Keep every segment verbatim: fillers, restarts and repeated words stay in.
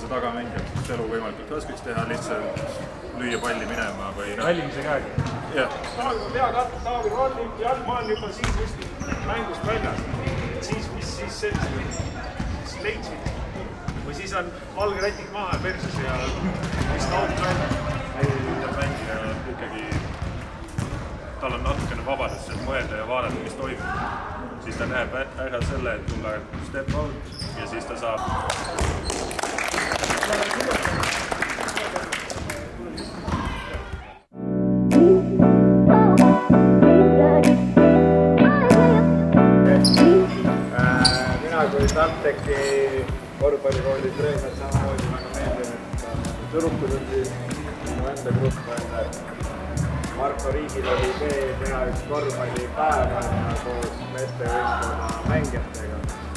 see tagamängija, et elu võimalikult raskeks teha, lihtsalt lüüa palli minema või noh. Vällimise käega. Jah. Peakatt, Taavi rollib, jalgmaa on juba siis vist mängust väljas. Siis, mis siis siis leidsid. Või siis on valge rätik maha ja perses ja mis naud välja. Ei, mängija ikkagi, tal on natukene vabadus mõelda ja vaadata, mis toimub. Siis ta näeb ära selle, et tuleb step out ja siis ta saab. Mina kui TalTechi korvpallikooli treener samamoodi väga meeldin, et Turukud on siin minu enda grupp on Marko Riigil oli idee teha üks korvpallipäev koos meestevõistkonna mängijatega.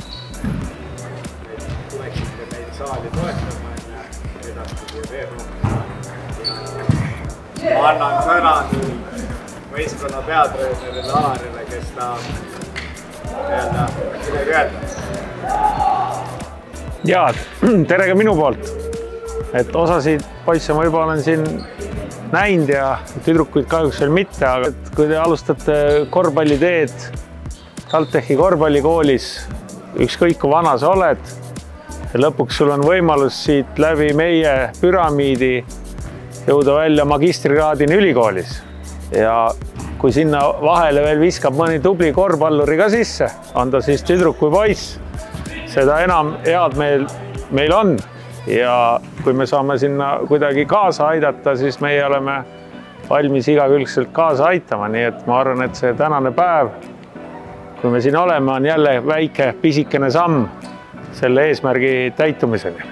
Et tuleksite meid saali toetama ja edastati ja veel rohkem. Ma annan sõna võistkonna peatreenerile Alarile, kes ta öelda, midagi öelda. Jaa, tere ka minu poolt. Et osasid poisse ma juba olen siin näinud ja tüdrukuid kahjuks veel mitte, aga kui te alustate korvpalliteed TalTechi korvpallikoolis, ükskõik kui vana sa oled, ja lõpuks sul on võimalus siit läbi meie püramiidi jõuda välja magistrikraadini ülikoolis. Ja kui sinna vahele veel viskab mõni tubli korvpalluri ka sisse, on ta siis tüdruk või poiss, seda enam head meil, meil on. Ja kui me saame sinna kuidagi kaasa aidata, siis meie oleme valmis igakülgselt kaasa aitama. Nii et ma arvan, et see tänane päev, kui me siin oleme, on jälle väike pisikene samm selle eesmärgi täitumiseni.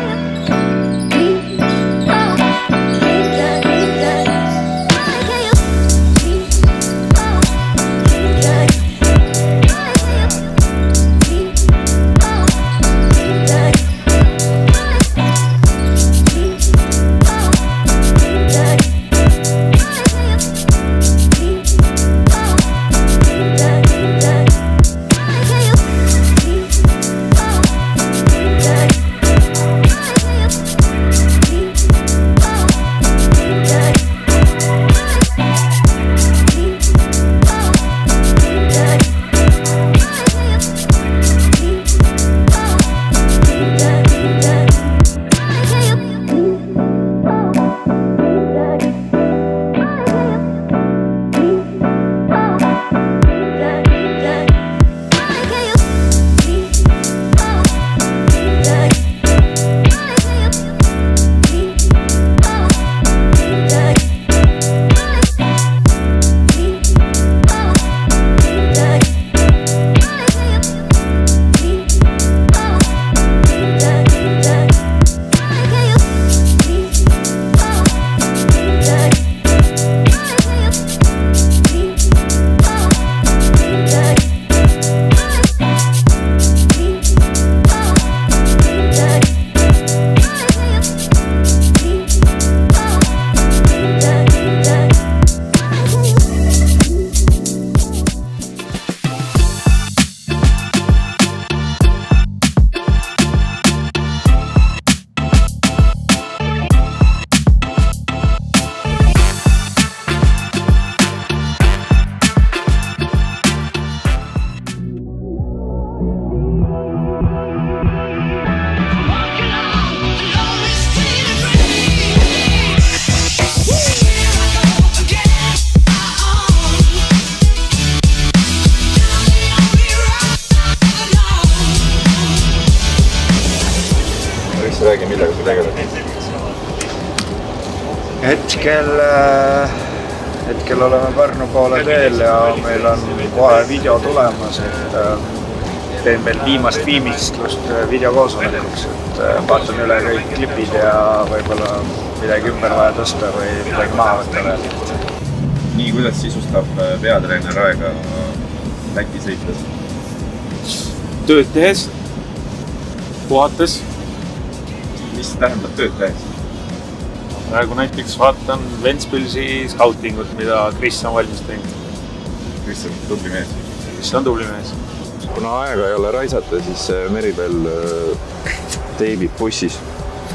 Räägi, millega sa tegeled? Hetkel, hetkel oleme Pärnu poole teel ja meil on kohe video tulemas, et teen veel viimast viimistlust videokoosolekuks, et vaatan üle kõik klipid ja võib-olla midagi ümber vaja tõsta või midagi maha võtta veel. Nii, kuidas sisustab peatreener aega Läti sõites? Tööd tehes, puhates. Mis tähendab tööd tehes? Praegu näiteks vaatan Ventspilsi skautingut, mida Kris on valmis teinud. Kris on tubli mees. Kris on tubli mees. Kuna aega ei ole raisata, siis Meribel teibib bussis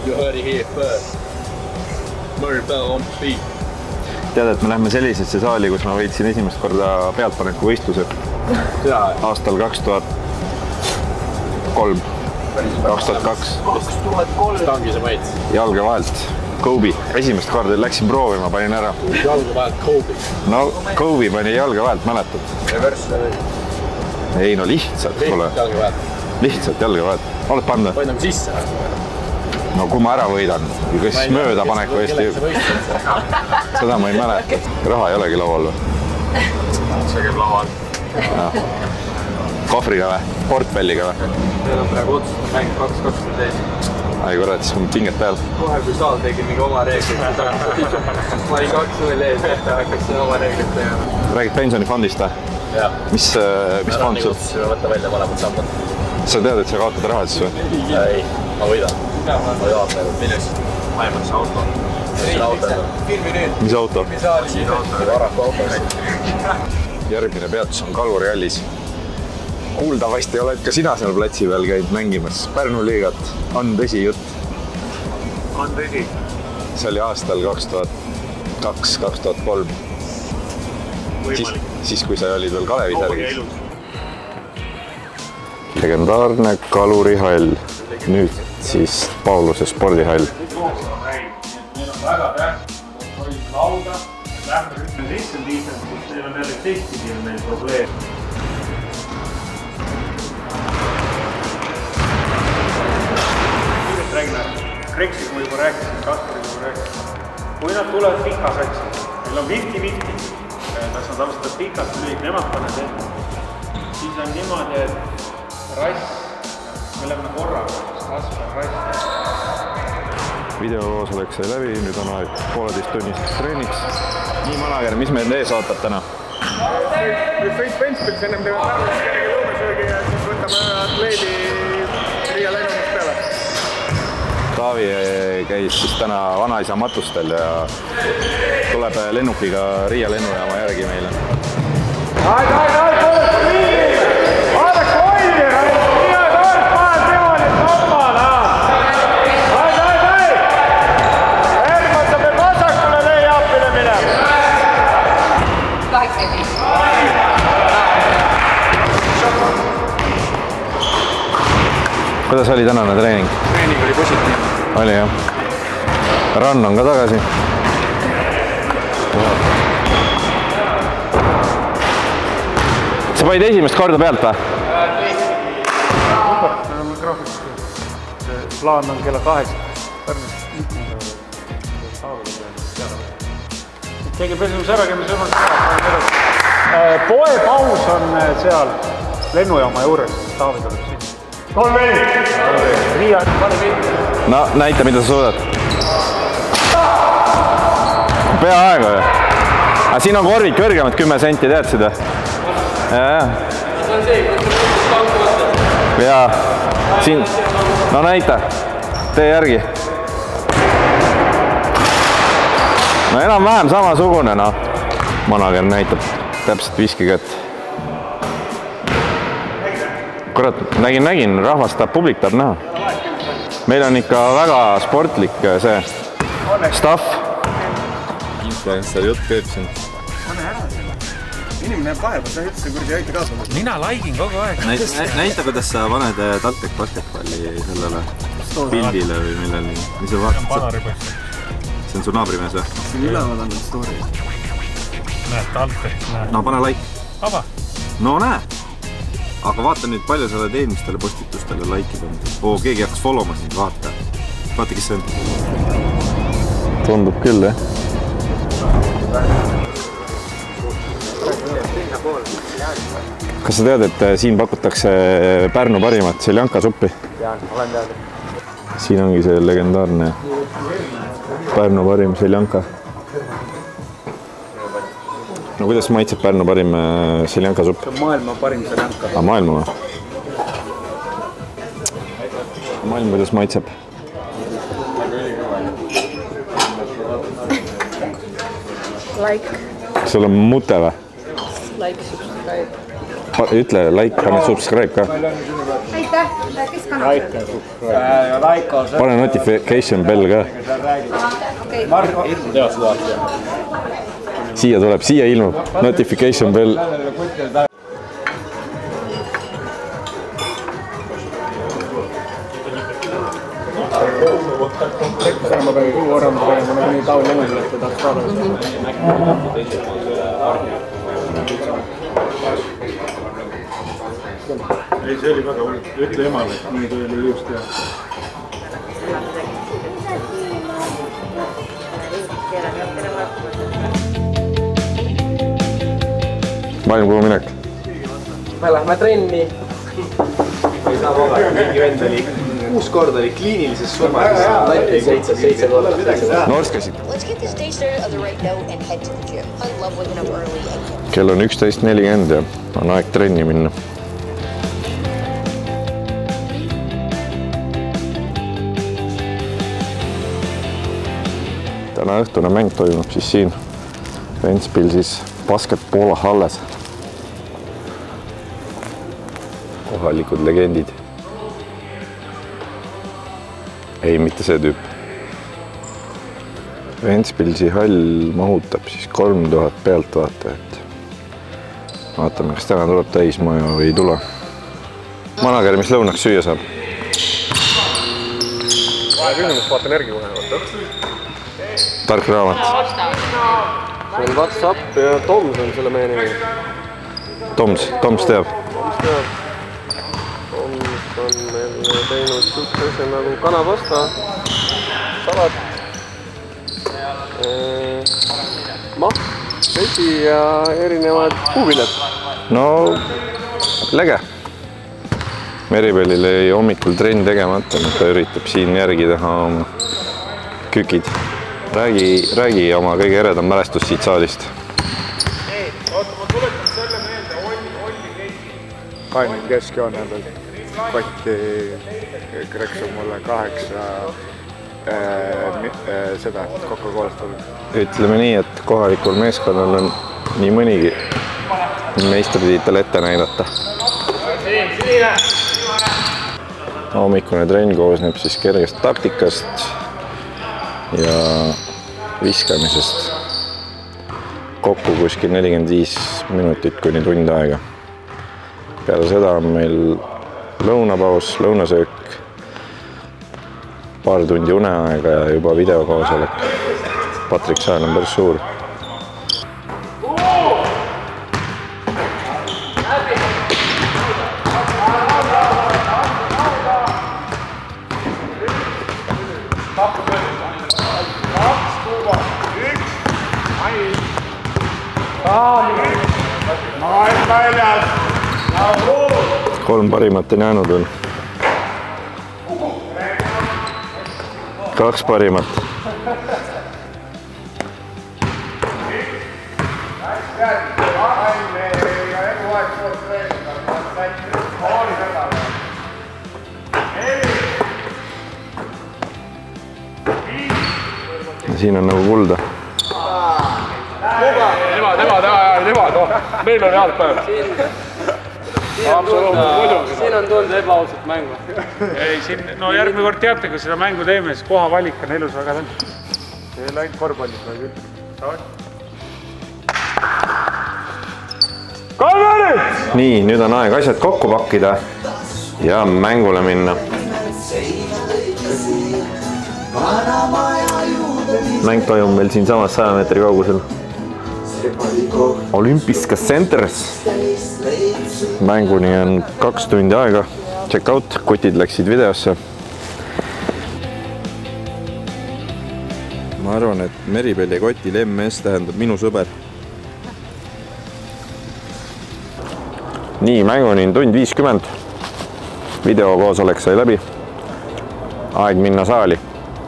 You heard it here first. Murray Bell on beat. Tead, et me lähme sellisesse saali, kus ma võitsin esimest korda pealtpaneku võistluse. Aastal kaks tuhat kolm. kaks tuhat kaks. kaks tuhat kolm. Tangi sa võid? Jalge vahelt. Kobe. Esimest korda läksin proovima, panin ära. Jalge vahelt Kobe. No, Kobe pani jalge vahelt, mäletad? Reverse. Ei, no lihtsalt, kuule. Jalge vahelt. Lihtsalt jalge vahelt. Oled pannud? Panin nagu sisse. No kui ma ära võidan, kas mööda paneku Eesti? Seda ma ei mäleta. Raha ei olegi laual või? See käib laual. Kohvriga või? Portfelliga või? Meil on praegu otsustada mäng kaks kakskümmend seitse. Ai kurat, siis mul pinget peal. Kohe kui saal tegi mingi oma reeglid. Ma olin kaks null ees, et hakkas oma reeglid tegema. Räägid pensionifondist või? Jah. Mis fond sul? Võtta välja mõlemad sammad. Sa tead, et sa kaotad raha siis või? Ei, ma võidan. Ma jaotan. Millest? Ma ei mõtles auto. Filmi nüüd. Mis auto? Siin auto. Varaku autos. Järgmine peatus on Kalurihallis. Kuuldavasti oled ka sina seal platsi peal käinud mängimas Pärnu liigat. On tõsi jutt? On tõsi. See oli aastal kaks tuhat kaks, kaks tuhat kolm. Siis, siis kui sa olid veel Kalevi särgis. Legendaarne Kalurihall. Nüüd siis Pauluse spordihall. Meil on väga tähtsad, hoidme lauda. Lähme rühme sisse liiselt, kus neil on jälle teistpidi on meil probleem. Regner, Reksi, kui juba rääkisin, Kaspari kui rääkisin. Kui nad tulevad pika satsi, meil on viiskümmend viiskümmend. Kas nad alustavad pikalt lühik, nemad paned ette. Siis on niimoodi, et rass, me lähme korraga, Kaspar, rass. Videokoosolek sai läbi, nüüd on aeg pooleteist tunniseks treeniks. Nii manager, mis meil ees ootab täna? Nüüd kõik benchpils ennem teevad Pärnus kerge lõunasöögi ja siis võtame atleedi Riia lennumust peale. Taavi käis siis täna vanaisa matustel ja tuleb lennukiga Riia lennujaama järgi meile. Aid, aid, aid, aid, aid, vaadake hoidja, Riia torp, paned niimoodi toppana. Aid, aid, aid. Erman, sa pead vasakule leiapile minema. kaheksakümmend viis. Kuidas oli tänane treening? Treening oli positiivne. Oli jah. Rann on ka tagasi. Sa panid esimest korda pealt või? Me oleme graafikus. Plaan on kella kaheksa. Pärnus. Keegi pesus ära, käime sõnast. Poepaus on seal lennujaama juures. Taavi tuleb siin. kolm neli. Riia, pane pilti. No näita, mida sa suudad. Peaaegu või? Aga siin on korvid kõrgemad kümme senti, tead seda? Ja siin, no näita, tee järgi. No enam-vähem samasugune, no. Manager näitab täpselt viskekätt. Kurat, nägin, nägin, rahvas tahab, publik tahab näha. Meil on ikka väga sportlik see staff. Influencer jutt käib siin. Inimene jääb vahepeal, sa üldse kurdi aita kaasa. Mina laikin kogu aeg. Näita, kuidas sa paned TalTech basketballi sellele pildile või millele. Mis sa vaatad? See on su naabrimees või? See on üleval andnud story. Näed, TalTech. No pane like. Ava. No näe. Aga vaata nüüd, palju sa oled eelmistele postitustele like'id on. Oo, keegi hakkas follow ma sind, vaata. Vaata, kes see on. Tundub küll, jah. Kas sa tead, et siin pakutakse Pärnu parimat seljankasuppi? Tean, olen teada. Siin ongi see legendaarne Pärnu parim seljanka. No kuidas maitseb Pärnu parim seljankasupp? See on maailma parim seljanka. Ah, maailma või? Maailm, kuidas maitseb? Like. Kas sul on mute või? Like, subscribe. ütle like, pane subscribe ka. Aitäh, kes kanal? Pane notification bell ka. Siia tuleb, siia ilmub notification bell. Ma pean kuu orama panema nagu nii Taul Lemel, et ta tahaks saada. Ei, see oli väga hull. Ütle emale, et nii ta oli just teha. Maailm kuhu minek? Me lähme trenni. Ei saa vabalt, mingi vend oli kuus korda oli kliinilises surmas. seitse, seitse korda. Noors käsid. Kell on üksteist nelikümmend ja on aeg trenni minna. Täna õhtune mäng toimub siis siin Ventspilsis basketball halles. Kohalikud legendid. Ei, mitte see tüüp. Ventspilsi hall mahutab siis kolm tuhat pealtvaatajat. Vaatame, kas täna tuleb täismaja või ei tule. Manager, mis lõunaks süüa saab? Kümnest vaatan järgi kohe. Tark raamat. See on WhatsApp ja Toms on selle mehe nimi. Toms, Toms teab. Toms teab. Toms on meil teinud suhte asja nagu kanapasta, salat, maht, vesi ja erinevad puuviljad. No, lege. Meribelil ei hommikul trenn tegemata, ta üritab siin järgi teha oma kükid. Räägi, räägi oma kõige eredam mälestus siit saalist. Ei, oota, ma tuletan selle meelde, Olli, Olli keegi. Kainin keskjoone peal. Kotti kreksu mulle kaheksa äh, äh, seda Coca-Colast olnud. Ütleme nii, et kohalikul meeskonnal on nii mõnigi meistritiitel ette näidata. Hommikune trenn koosneb siis kergest taktikast ja viskamisest. Kokku kuskil nelikümmend viis minutit kuni tund aega. Peale seda on meil lõunapaus, lõunasöök, paar tundi uneaega ja juba videokoosolek. Patrik Saal on päris suur. Kolm parimat on jäänud veel. Kaks parimat. Siin on nagu kulda. Nemad, nemad, nemad, meil on head päev. Siin on tulnud ebaausat mängu. Ei, siin, no järgmine kord teate, kui seda mängu teeme, siis koha valik on elus väga tänu. Ei läinud korvpallis, ma ei küll. Kalveri! Nii, nüüd on aeg asjad kokku pakkida ja mängule minna. Mäng toimub meil siin samas saja meetri kaugusel. Olympiska Centers. Mänguni on kaks tundi aega. Check out, kotid läksid videosse. Ma arvan, et Meribeli kotil M S tähendab minu sõber. Nii, mänguni on tund viiskümmend. Videokoosolek sai läbi. Aeg minna saali.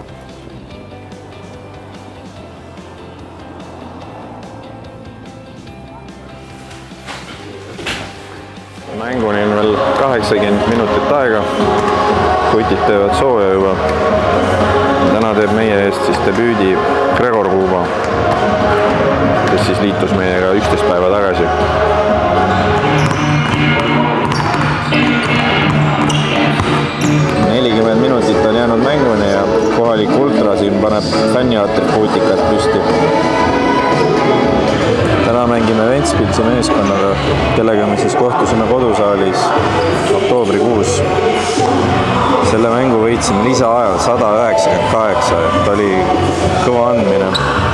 Mänguni on veel kaheksakümmend minutit aega. Kutid teevad sooja juba. Täna teeb meie eest siis debüüdi Gregor Kuuba, kes siis liitus meiega üksteist päeva tagasi. nelikümmend minutit on jäänud mänguni ja kohalik ultra siin paneb fänniatribuutikat püsti. Täna mängime Ventspilsi meeskonnaga, kellega me siis kohtusime kodusaalis oktoobrikuus. Selle mängu võitsime lisaajal sada üheksakümmend kaheksa, et oli kõva andmine.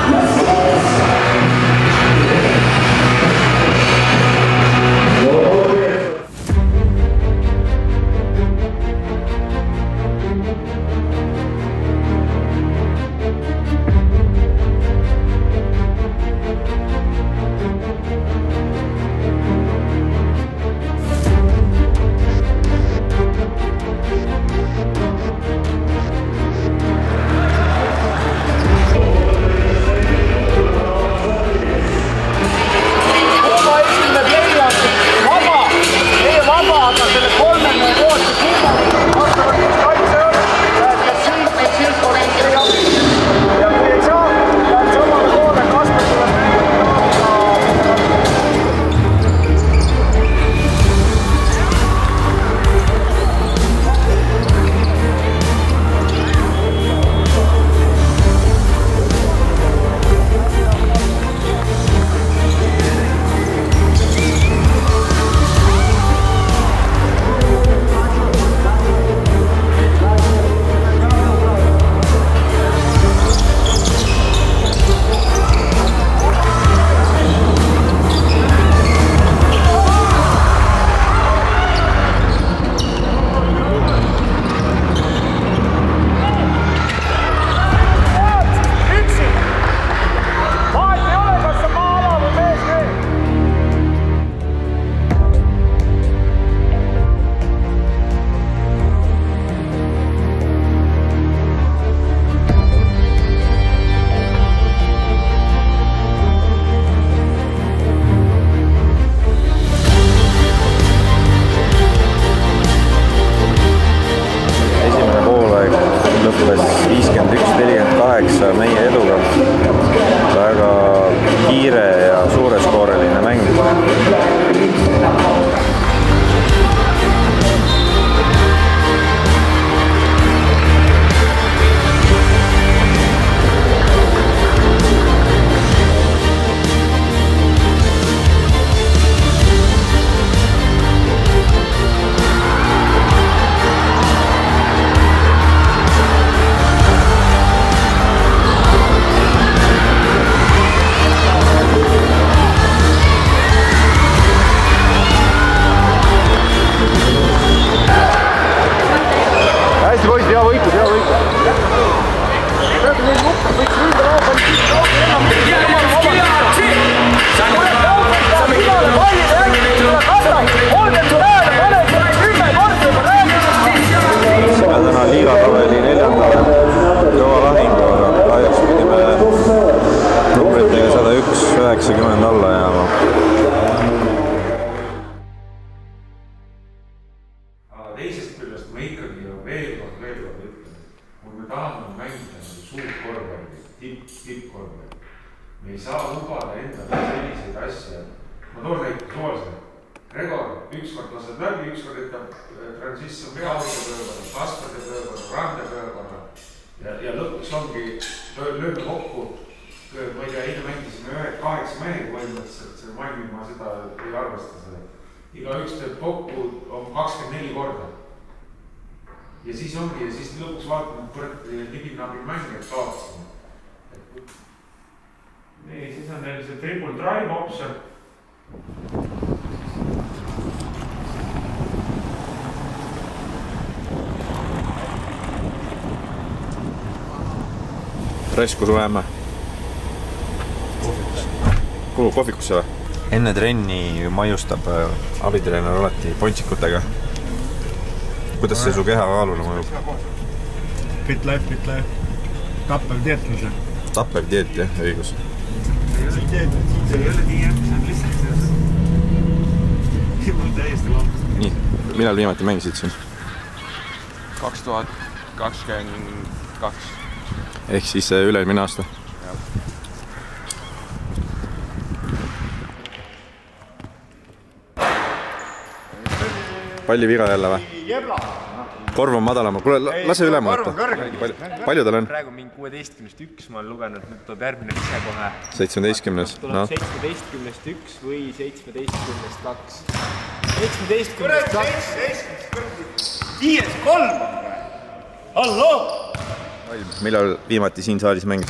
viiskümmend üks nelikümmend kaheksa meie eduga. Väga kiire ja suureskooreline mäng. üheksakümmend alla jääma. Aga teisest küljest ma ikkagi veel kord veel kord ütlen, kui me tahame mängida suurt korvpalli, tipp, tippkorvpalli, me ei saa lubada endale selliseid asju. Ma toon näite suvaliselt. Gregor ükskord laseb läbi, ükskord ütleb transition veaauto pöökorda, Kaspade pöökorda, Rande pöökorda ja, ja lõpuks ongi lööme kokku. Ma ei tea, eile mängisime ühe kaheksa mehega põhimõtteliselt, see Malmi ma seda ei arvesta seda. Iga üks teeb kokku on kakskümmend neli korda. Ja siis ongi, ja siis lõpuks vaatame, et võrd nibinabil mängijad kaotasime. Nii, siis on neil see triple drive option. Resku su jääme? Kuhu kohvikusse või? Enne trenni maiustab abitreener alati pontsikutega. Kuidas see su kehakaalule mõjub? Fit life, fit life. Tappev dietluse. Tappev dieet, jah, õigus. See ei ole dieet, see ei ole dieet, see on lihtsalt see. Mul täiesti lampas. Nii, millal viimati mängisid siin? kaks tuhat kakskümmend kaks. Ehk siis üle-eelmine aasta? palli viga jälle või? Korv on madalama. Kuule, lase üle mõõta. Palju tal on? Praegu mingi kuueteistkümnest üks ma olen lugenud, nüüd tuleb järgmine ise kohe. seitsmeteistkümnes. Tuleb seitsmeteistkümnest üks või seitsmeteistkümnest kaks. seitsmeteistkümnest kaks. viies kolm! Hallo! Millal viimati siin saalis mängid?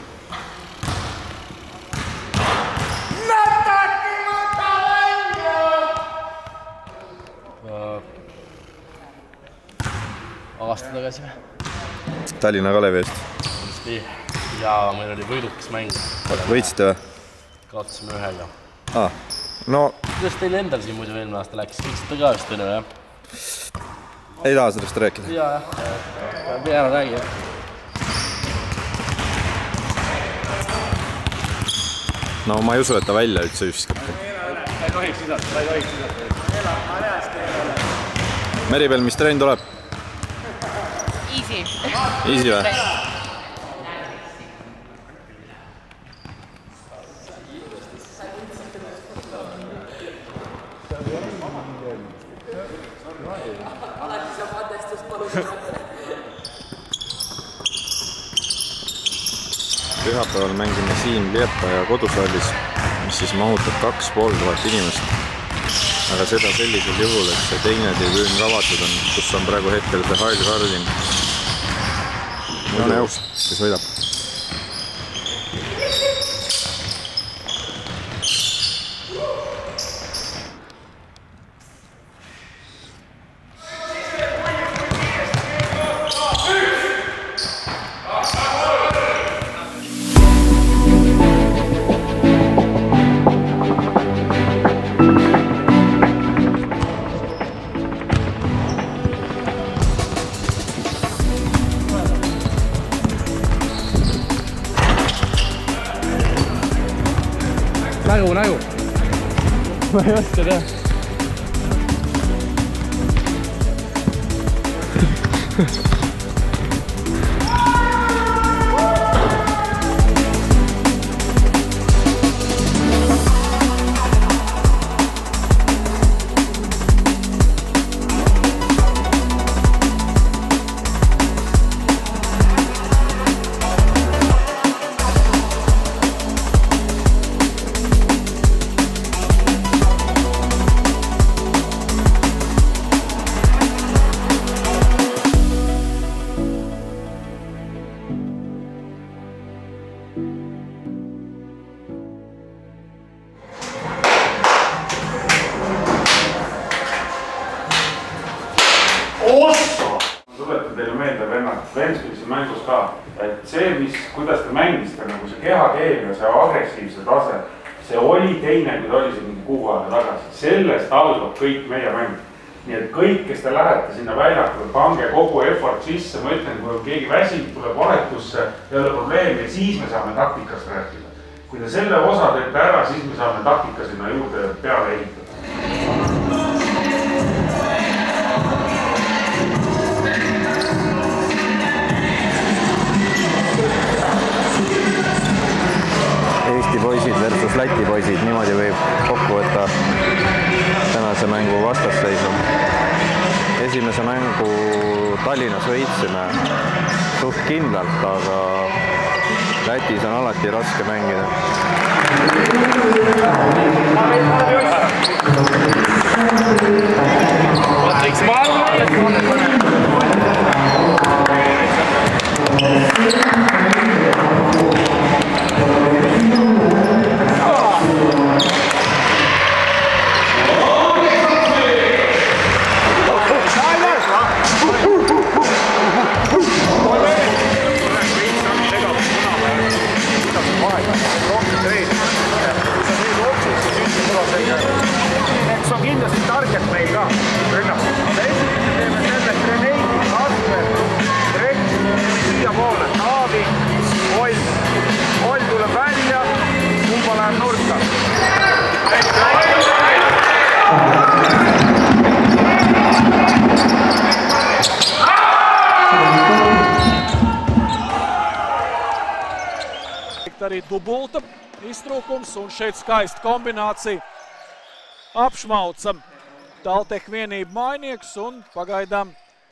Aasta tagasi või? Tallinna Kalevi eest. Jaa, meil oli võidukas mäng. Võitsite või? Kaotasime ühega. Aa, no... Kuidas teil endal siin muidu eelmine aasta läks? Võiksite ka vist enne, jah? Ei taha sellest rääkida? Jaa, jah. Peale räägi, jah. No ma ei usu, et ta välja üldse viskab. Ta ei tohiks sidata, ta ei tohiks sidata. Meribel, mis trenn tuleb? Easy. Easy või? Pühapäeval mängime siin Liepaja kodusaalis, mis siis mahutab kaks pool tuhat inimest. Aga seda sellisel juhul, et see teine tribüün avatud on, kus on praegu hetkel see Hail Karlin. Joone Jõus, kes võidab. Nägu, nägu. Ma ei oska teha. Tuletan teile meelde, vennad, Ventspilsi mängus ka, et see, mis, kuidas te mängisite, nagu see kehakeel ja see agressiivse tase, see oli teine, kui ta oli siin mingi kuu aega tagasi. Sellest algab kõik meie mäng. Nii et kõik, kes te lähete sinna väljakule, pange kogu effort sisse, ma ütlen, kui keegi väsib, tuleb vahetusse, ei ole probleemi, siis me saame taktikast rääkida. Kui te selle osa teete ära, siis me saame taktika sinna juurde peale ehitada. Eesti poisid versus Läti poisid, niimoodi võib kokku võtta tänase mängu vastasseisu. Esimese mängu Tallinnas võitsime suht kindlalt, aga Lätis on alati raske mängida. Eks on kindlasti target meil ka rünnak. Teeme selle Greneidi, Kasper, Reks, siia poole, Taavi, Oll. Oll tuleb välja, kumba läheb nurka. Arī dubulta iztrūkums un šeit skaista kombinācija. Apšmaucam TalTech vienība mainieks un pagaidām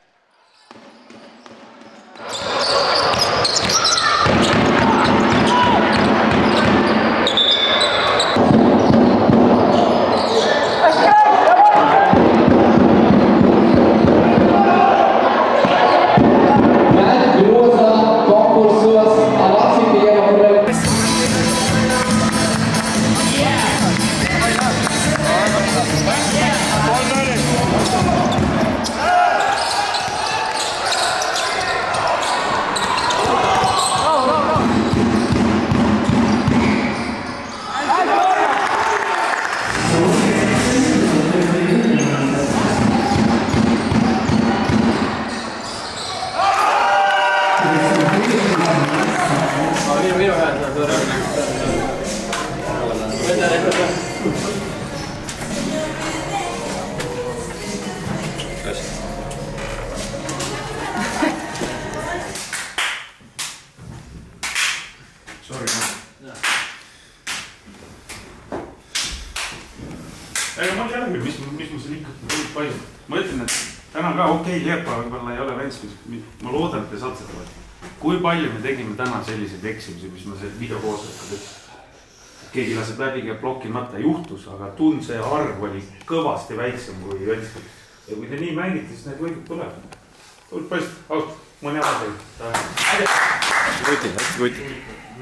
Ega ma tean küll, mis, mis ma siin ikka palju. Ma ütlen, et täna ka okei, Leepa võib-olla ei ole vensmis. Ma loodan, et te saad seda võtta. Kui palju me tegime täna selliseid eksimusi, mis ma selle videokoosolekad ütlesin. Keegi laseb läbi ja blokimata juhtus, aga tund see arv oli kõvasti väiksem kui vensmis. Ja kui te nii mängite, siis need võidud tuleb. Tuleb paist, aust, mõni aja teil. Võtin, hästi võtin.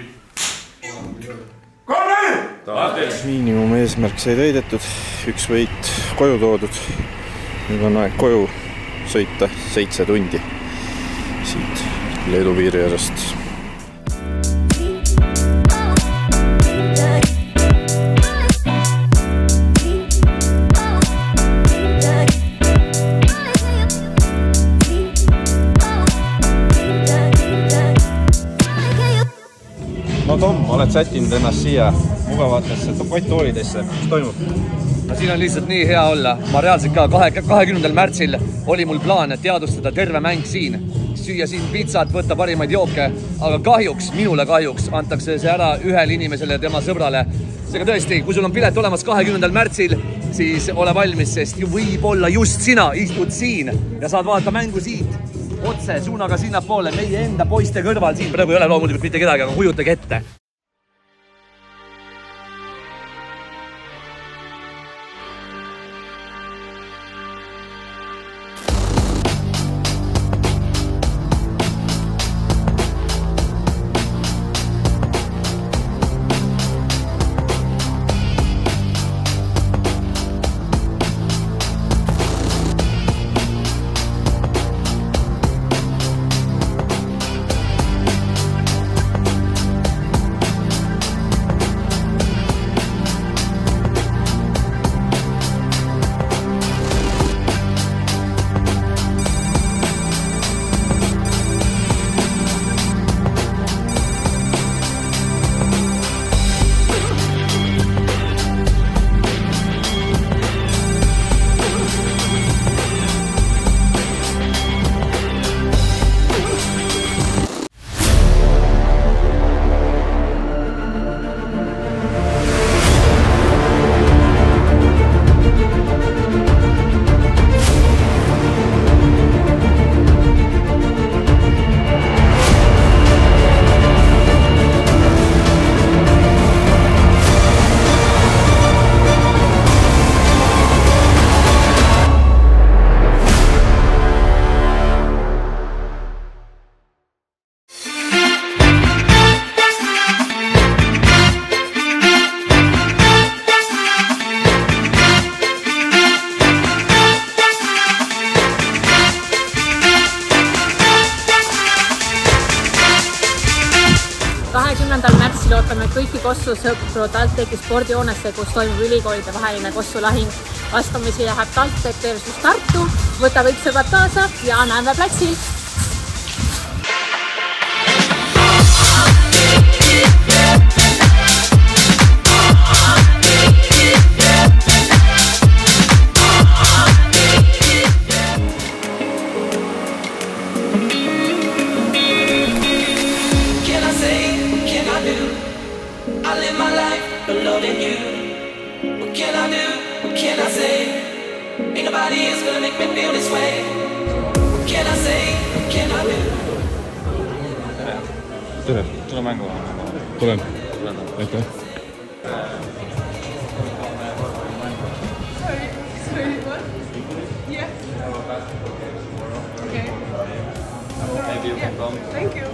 Miinimum eesmärk sai täidetud, üks võit koju toodud. Nüüd on aeg koju sõita seitse tundi siit Leedu piiri äärest. No Tom, oled sättinud ennast siia mugavatesse toolidesse. Mis toimub? Siin on lihtsalt nii hea olla. Ma reaalselt ka kahekümnendal märtsil oli mul plaan teadustada terve mäng siin. Süüa siin pizzat, võtta parimaid jooke. Aga kahjuks, minule kahjuks, antakse see ära ühele inimesele ja tema sõbrale. Seega tõesti, kui sul on pilet olemas kahekümnendal märtsil, siis ole valmis, sest võib-olla just sina istud siin ja saad vaadata mängu siit. Otse, suunaga sinna poole, meie enda poiste kõrval siin. Praegu ei ole loomulikult mitte kedagi, aga kujutage ette. kahekümnendal märtsil ootame kõiki Kossu sõpru TalTechi spordihoonesse, kus toimub ülikoolide vaheline Kossu lahing. Vastamisi läheb TalTech versus Tartu. Võta kõik sõbrad kaasa ja näeme platsil! What can I do? What can I say? Ain't nobody is gonna make me feel this way. Can I say, can I do? Tere. Tule mängu. Tulen. Aitäh. Sorry, sorry, what? Yeah. Okay. Maybe you can come. Thank you.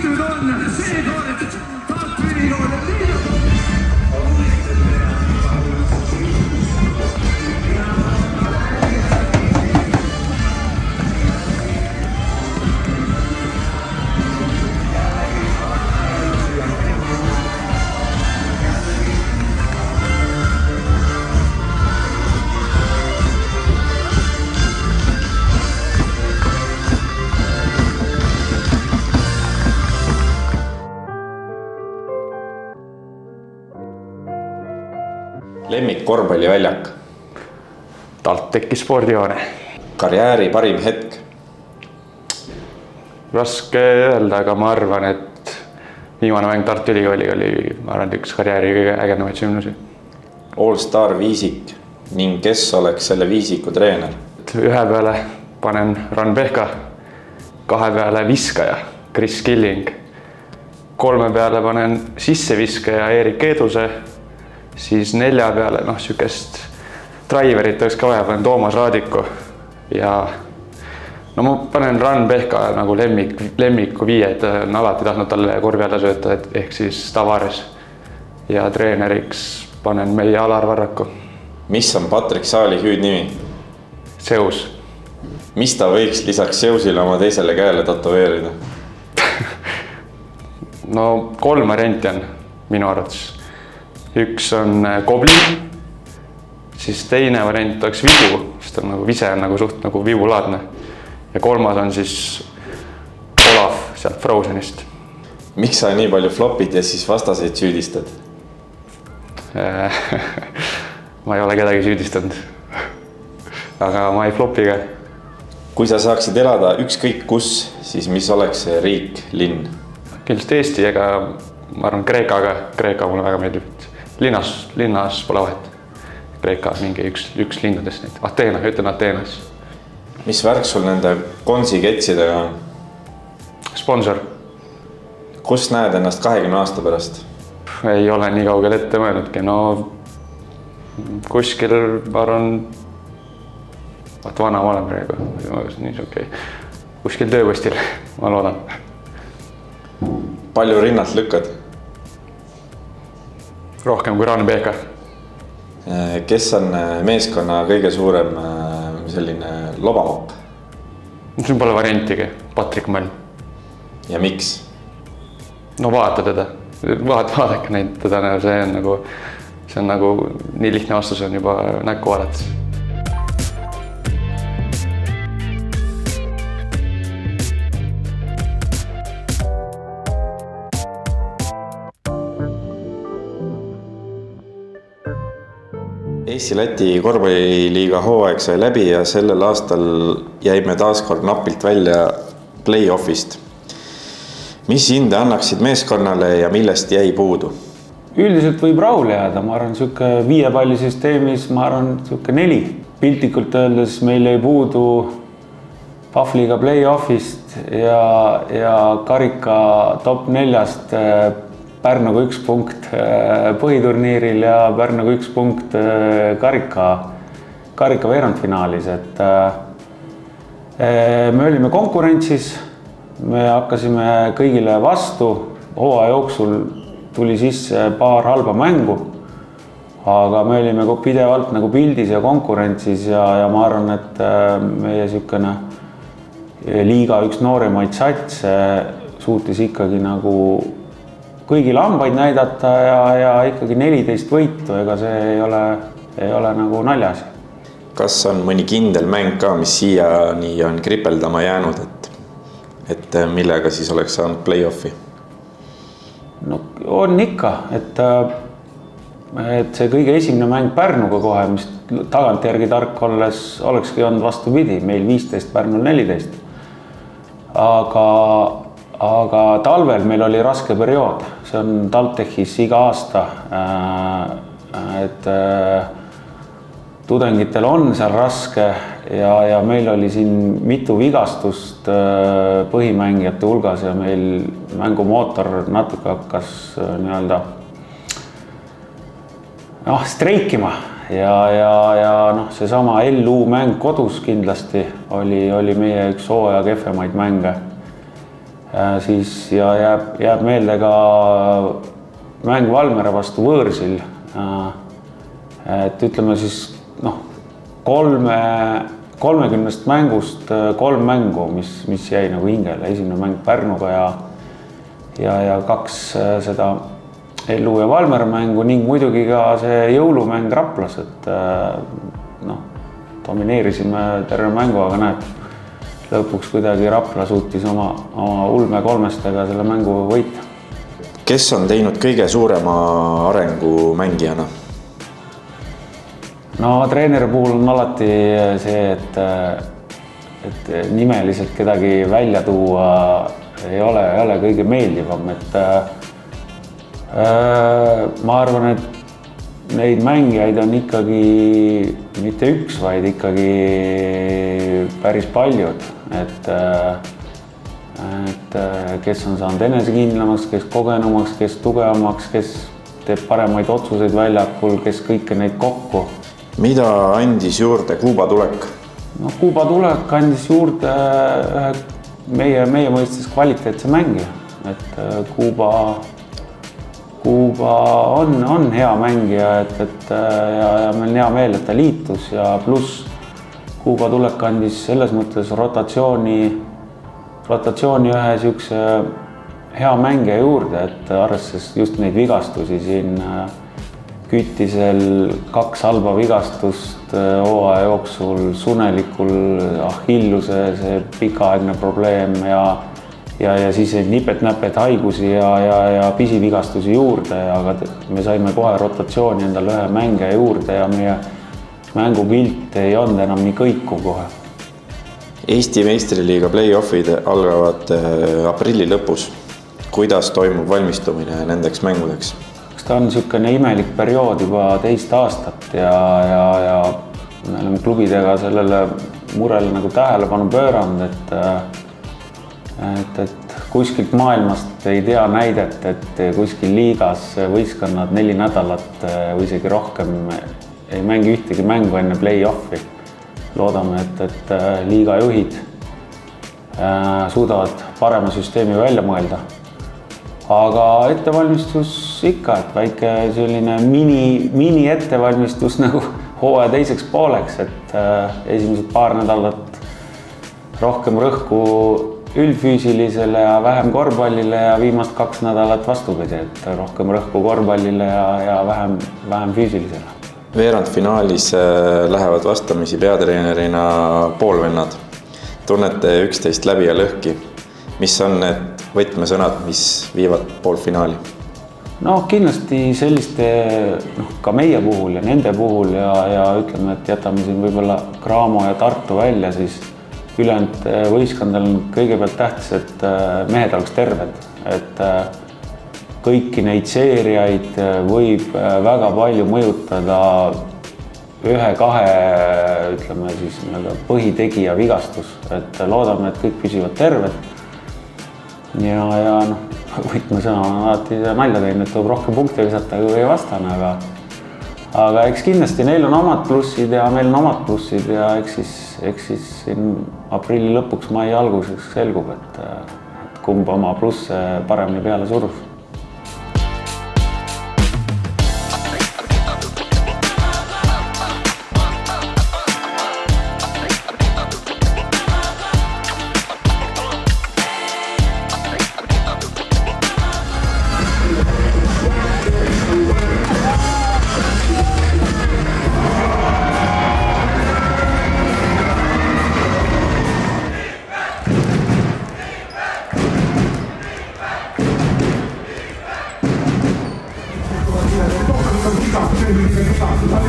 nüüd on seekord Tartu Ülikool Lemmik korvpalliväljak. TalTechi spordihoone. Karjääri parim hetk. Raske öelda, aga ma arvan, et viimane mäng Tartu Ülikooliga oli, ma arvan, üks karjääri kõige ägedamaid sündmusi. All-star viisik ning kes oleks selle viisiku treener? Ühe peale panen Ran Pehka, kahe peale viskaja Chris Killing, kolme peale panen sisseviskaja Erik Eduse, siis nelja peale, noh, sükest driverit oleks ka vaja, panen Toomas Raadiku ja no ma panen Ran Pehka nagu lemmik, lemmiku viie, et on alati tahtnud talle korvi alla sööta, et ehk siis Tavares ja treeneriks panen meie Alar Varraku. Mis on Patrik Saali hüüdnimi? Zeus. Mis ta võiks lisaks Zeusile oma teisele käele tatoveerida? No kolm varianti on minu arvates. Üks on Goblin, siis teine variant oleks vibu, sest on nagu vise on nagu suht nagu vibulaadne. Ja kolmas on siis Olaf sealt Frozenist. Miks sa nii palju flopid ja siis vastaseid süüdistad? Ma ei ole kedagi süüdistanud, aga ma ei flopi ka. Kui sa saaksid elada ükskõik kus, siis mis oleks see riik, linn? Kindlasti Eesti, ega ma arvan Kreekaga, Kreeka mulle väga meeldib. Linnas, linnas pole vahet. Kreeka mingi üks, üks linnadest neid. Ateena, ütlen Ateenas. Mis värk sul nende Konsi ketsidega on? Sponsor. Kus näed ennast kahekümne aasta pärast? Ei ole nii kaugel ette mõelnudki. No kuskil, ma arvan, vaat vana ma olen praegu. Nii see okei. Kuskil tööpostil, ma loodan. Palju rinnalt lükkad? Rohkem kui Ran Pehka. Kes on meeskonna kõige suurem selline lobamopp? See pole variantigi, Patrik Mall. Ja miks? No vaata teda, vaat, vaadake neid teda, see on nagu, see on nagu nii lihtne vastus on juba näkku vaadates. Eesti-Läti korvpalliliiga hooaeg sai läbi ja sellel aastal jäime taaskord napilt välja play-offist. Mis hinde annaksid meeskonnale ja millest jäi puudu? Üldiselt võib rahule jääda, ma arvan, siuke viie palli süsteemis, ma arvan, siuke neli. Piltikult öeldes meil jäi puudu Pahvliga play-offist ja, ja karika top neljast Pärnuga üks punkt põhiturniiril ja Pärnuga üks punkt karika, karika veerandfinaalis. Et me olime konkurentsis, me hakkasime kõigile vastu, hooaja jooksul tuli sisse paar halba mängu, aga me olime pidevalt nagu pildis ja konkurentsis ja, ja ma arvan, et meie siukene liiga üks nooremaid satse suutis ikkagi nagu kõigile hambaid näidata ja, ja ikkagi neliteist võitu, ega see ei ole, ei ole nagu naljasi. Kas on mõni kindel mäng ka, mis siiani on kripeldama jäänud, et, et millega siis oleks saanud play-offi? No on ikka, et, et see kõige esimene mäng Pärnuga kohe, mis tagantjärgi tark olles olekski olnud vastupidi, meil viisteist, Pärnul neliteist. Aga Aga talvel meil oli raske periood, see on TalTechis iga aasta, et tudengitel on seal raske ja, ja meil oli siin mitu vigastust põhimängijate hulgas ja meil mängumootor natuke hakkas nii-öelda noh, streikima ja, ja, ja noh, seesama L U mäng kodus kindlasti oli, oli meie üks hooaja kehvemaid mänge. siis ja jääb, jääb meelde ka mäng Valmiera vastu võõrsil. Et ütleme siis noh, kolme, kolmekümnest mängust kolm mängu, mis, mis jäi nagu hingele. Esimene mäng Pärnuga ja, ja, ja kaks seda Ellu ja Valmiera mängu ning muidugi ka see jõulumäng Raplas, et noh, domineerisime terve mängu, aga näed, lõpuks kuidagi Rapla suutis oma, oma ulme kolmestega selle mängu võita. Kes on teinud kõige suurema arengu mängijana? No treeneri puhul on alati see, et, et nimeliselt kedagi välja tuua ei ole, ei ole kõige meeldivam, et äh, ma arvan, et neid mängijaid on ikkagi mitte üks, vaid ikkagi päris paljud, et, et kes on saanud enesekindlamaks, kes kogenumaks, kes tugevamaks, kes teeb paremaid otsuseid väljakul, kes kõike neid kokku. Mida andis juurde Kuuba tulek? No, Kuuba tulek andis juurde ühe meie, meie mõistes kvaliteetse mängija, et Kuuba Kuuba on, on hea mängija, et, et ja, ja meil on hea meel, et ta liitus ja pluss Kuuba tulek andis selles mõttes rotatsiooni, rotatsiooni ühe siukse hea mängija juurde, et arvestades just neid vigastusi siin Kütisel kaks halba vigastust hooaja jooksul, Sunelikul Achilluse see pikaaegne probleem ja Ja, ja siis nipet-näpet haigusi ja, ja, ja pisivigastusi juurde, aga me saime kohe rotatsiooni endale ühe mängija juurde ja meie mängupilt ei olnud enam nii kõikuv kohe. Eesti meistriliiga play-offid algavad aprilli lõpus. Kuidas toimub valmistumine nendeks mängudeks? Ta on niisugune imelik periood juba teist aastat ja, ja, ja me oleme klubidega sellele murele nagu tähelepanu pööranud, et Et, et kuskilt maailmast ei tea näidet, et kuskil liigas võistkonnad neli nädalat või isegi rohkem ei mängi ühtegi mängu enne play-offi. Loodame, et, et liiga juhid suudavad parema süsteemi välja mõelda. Aga ettevalmistus ikka, et väike selline mini, mini ettevalmistus nagu hooaja teiseks pooleks, et esimesed paar nädalat rohkem rõhku üldfüüsilisele ja vähem korvpallile ja viimast kaks nädalat vastupidi, et rohkem rõhku korvpallile ja, ja vähem, vähem füüsilisele. Veerandfinaalis lähevad vastamisi peatreenerina poolvennad. Tunnete üksteist läbi ja lõhki. Mis on need võtmesõnad, mis viivad poolfinaali? No kindlasti selliste, noh, ka meie puhul ja nende puhul ja, ja ütleme, et jätame siin võib-olla Graamo ja Tartu välja, siis ülejäänud võistkondadel on kõigepealt tähtis, et mehed oleks terved, et kõiki neid seeriaid võib väga palju mõjutada ühe-kahe, ütleme siis põhitegija vigastus, et loodame, et kõik püsivad terved. Ja, ja noh, võtmesõna on alati nalja teinud, et tuleb rohkem punkte visata kui ei vastane, aga Aga eks kindlasti neil on omad plussid ja meil on omad plussid ja eks siis, eks siis siin aprilli lõpuks mai alguseks selgub, et, et kumb oma plusse paremini peale surus.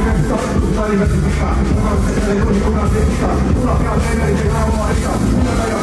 Una